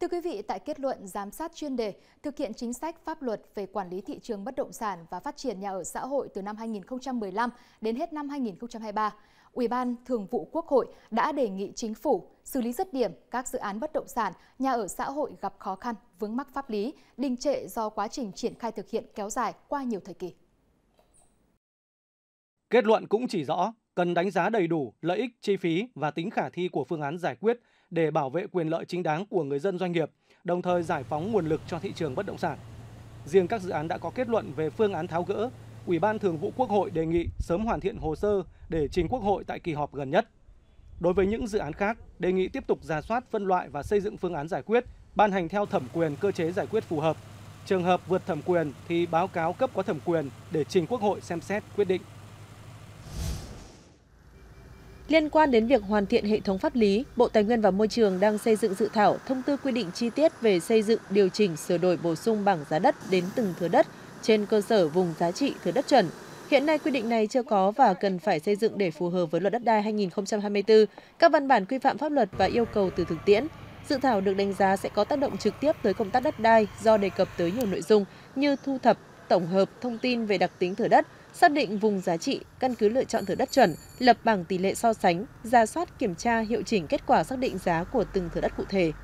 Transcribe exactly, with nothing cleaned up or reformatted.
Thưa quý vị, tại kết luận giám sát chuyên đề thực hiện chính sách pháp luật về quản lý thị trường bất động sản và phát triển nhà ở xã hội từ năm hai nghìn không trăm mười lăm đến hết năm hai nghìn không trăm hai mươi ba, Ủy ban Thường vụ Quốc hội đã đề nghị Chính phủ xử lý dứt điểm các dự án bất động sản, nhà ở xã hội gặp khó khăn, vướng mắc pháp lý, đình trệ do quá trình triển khai thực hiện kéo dài qua nhiều thời kỳ. Kết luận cũng chỉ rõ cần đánh giá đầy đủ lợi ích, chi phí và tính khả thi của phương án giải quyết để bảo vệ quyền lợi chính đáng của người dân doanh nghiệp, đồng thời giải phóng nguồn lực cho thị trường bất động sản. Riêng các dự án đã có kết luận về phương án tháo gỡ, Ủy ban Thường vụ Quốc hội đề nghị sớm hoàn thiện hồ sơ để trình Quốc hội tại kỳ họp gần nhất. Đối với những dự án khác, đề nghị tiếp tục rà soát, phân loại và xây dựng phương án giải quyết, ban hành theo thẩm quyền cơ chế giải quyết phù hợp. Trường hợp vượt thẩm quyền thì báo cáo cấp có thẩm quyền để trình Quốc hội xem xét quyết định. Liên quan đến việc hoàn thiện hệ thống pháp lý, Bộ Tài nguyên và Môi trường đang xây dựng dự thảo thông tư quy định chi tiết về xây dựng, điều chỉnh, sửa đổi, bổ sung bảng giá đất đến từng thửa đất trên cơ sở vùng giá trị thửa đất chuẩn. Hiện nay quy định này chưa có và cần phải xây dựng để phù hợp với Luật Đất đai hai nghìn không trăm hai mươi tư, các văn bản quy phạm pháp luật và yêu cầu từ thực tiễn. Dự thảo được đánh giá sẽ có tác động trực tiếp tới công tác đất đai do đề cập tới nhiều nội dung như thu thập, tổng hợp thông tin về đặc tính thửa đất, xác định vùng giá trị, căn cứ lựa chọn thửa đất chuẩn, lập bảng tỷ lệ so sánh, rà soát kiểm tra hiệu chỉnh kết quả xác định giá của từng thửa đất cụ thể.